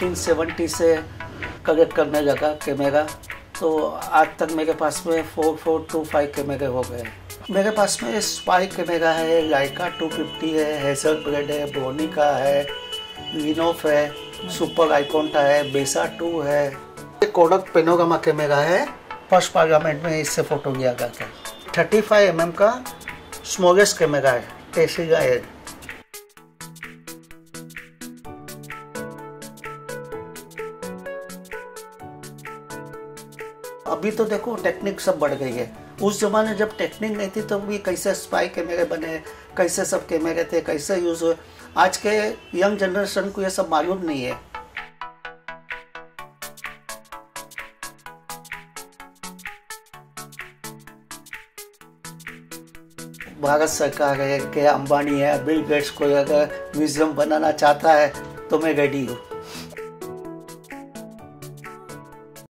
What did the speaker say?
1970 से कलेक्ट करने लगा कैमरा, तो आज तक मेरे पास में 4425 कैमरे हो गए। मेरे पास में स्पाई कैमरा है, लाइका 250 है, हेज़लब्लेड है, ब्रोनिका है, लिनोफ है, सुपर आइकॉन का है, बेसा 2 है। कोडक पेनोरामा कैमरा है, फर्स्ट पार्लियामेंट में इससे फोटो लिया गया था। 35 mm का स्मॉलेस्ट कैमरा है, टेस्ला है। अभी तो देखो टेक्निक सब बढ़ गई है। उस जमाने जब टेक्निक नहीं थी तो भी कैसे स्पाई कैमरे बने, कैसे सब कैमरे थे, कैसे यूज हुए, आज के यंग जनरेशन को ये सब मालूम नहीं है। भारत सरकार है कि अंबानी है, बिल गेट्स को अगर म्यूजियम बनाना चाहता है तो मैं रेडी हूँ।